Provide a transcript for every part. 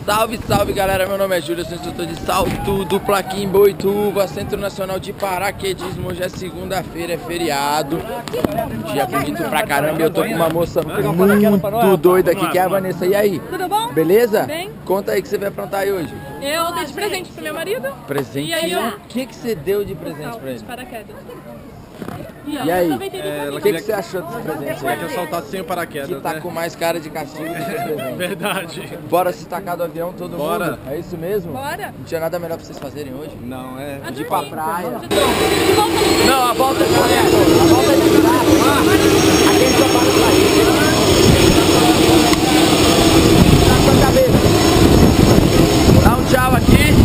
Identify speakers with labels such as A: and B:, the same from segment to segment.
A: Salve, salve galera, meu nome é Júlio, eu sou instrutor de salto dupla aqui em Boituva, Centro Nacional de Paraquedismo. Hoje é segunda-feira, é feriado, dia bonito pra caramba. Eu tô com uma moça muito doida aqui, que é a Vanessa. E aí?
B: Tudo bom?
A: Beleza?
B: Bem.
A: Conta aí o que você vai aprontar aí hoje.
B: Eu dei de presente pro meu marido.
A: Presente?
B: E aí,
A: O que você deu de presente
B: salto
A: pra ele?
B: de paraquedas.
A: E aí?
B: O
A: O que você achou desse presente
C: Queria
A: aí?
C: que eu saltasse sem o paraquedas,
A: Que tá
C: né?
A: com mais cara de castigo do que presente.
C: Verdade.
A: Bora se tacar do avião todo
C: Bora.
A: mundo? É isso mesmo?
B: Bora.
A: Não tinha nada melhor pra vocês fazerem hoje?
C: Não, é...
B: A
A: De ir pra
B: dormir.
A: praia.
B: De volta no
A: Não, a volta é de praia. A volta é de praia. Aqui a gente só para pra ir. Tá com a cabeça. Dá um tchau aqui.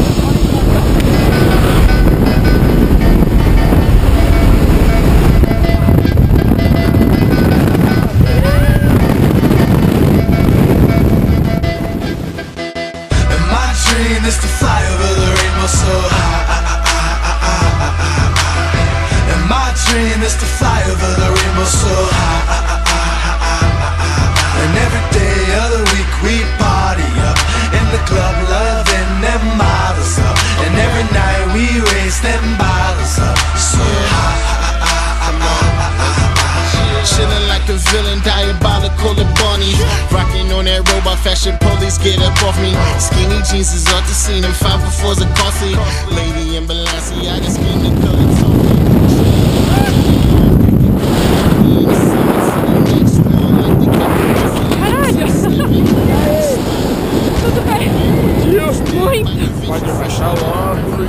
D: Is to fly over the rainbow so high. And my dream is to fly over the rainbow so high. And every day of the week we party up in the club, loving them models up. And every night we raise them bottles up so high.
E: Chillin' like a villain, diabolical and bunny. Rockin' on that robot fashion, police get up off me. Skinny jeans is off the scene, and 504s are costly. Lady in Balenciaga, skin the color
B: Tudo bem? Muito.
A: Pode baixar o óculos.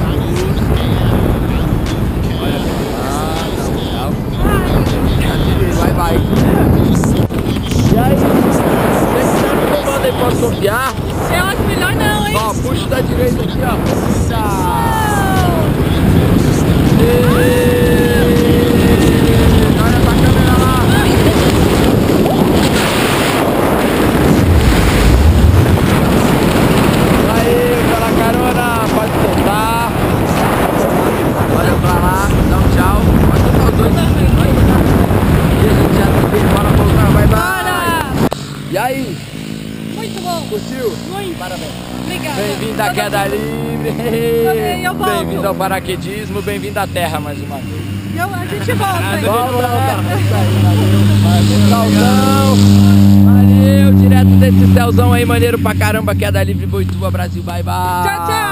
A: Vai. E aí? Você que tá no comando aí, posso confiar?
B: Eu acho melhor não, hein?
A: Ó, puxa da direita aqui, ó. Puxa. Olha pra câmera lá. Aí, pela carona, pode soltar. Olha pra lá, dá um tchau. Pode soltar os dois. E a gente já tá bem, bora voltar, vai.
B: Bora!
A: E aí?
B: Muito bom.
A: Curtiu?
B: Muito.
A: Parabéns.
B: Obrigada.
A: Bem-vindo à queda livre.
B: Eu volto.
A: Bem-vindo ao paraquedismo, bem-vindo à terra mais uma vez.
B: A gente volta, hein?
A: Volta. Isso aí, valeu. Saudão. Valeu, direto desse céuzão aí, maneiro pra caramba, queda livre, Boituva, Brasil, bye bye.
B: Tchau, tchau.